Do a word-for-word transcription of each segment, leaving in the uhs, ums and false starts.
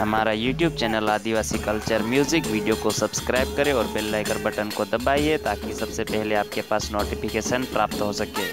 हमारा YouTube channel Adivasi culture music video को subscribe करें और बेल आइकन बटन को दबाइए ताकि सबसे पहले आपके पास नोटिफिकेशन प्राप्त हो सके।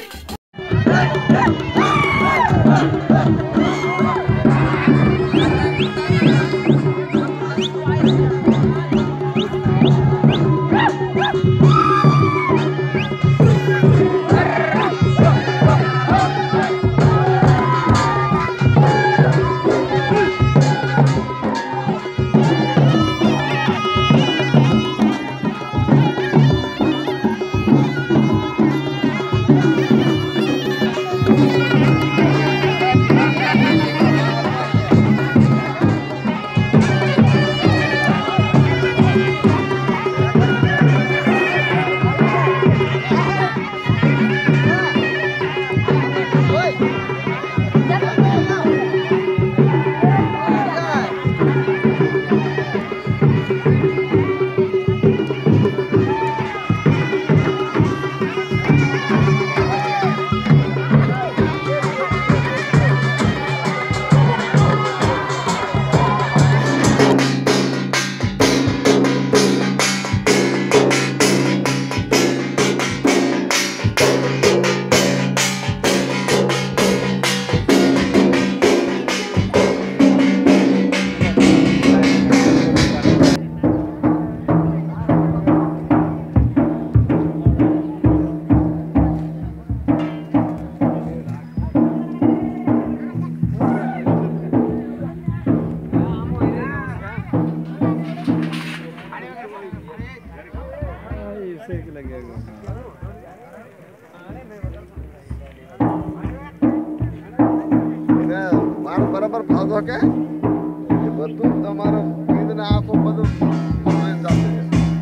बराबर भाग हो के ये बंदूक તમારો ઈદને આખો બધું ફોરને જાતે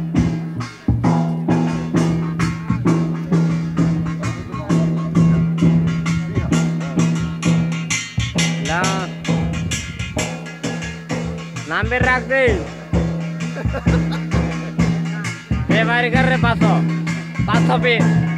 ला नाम भी रख दे ये मारी कर रे पासो पासो पे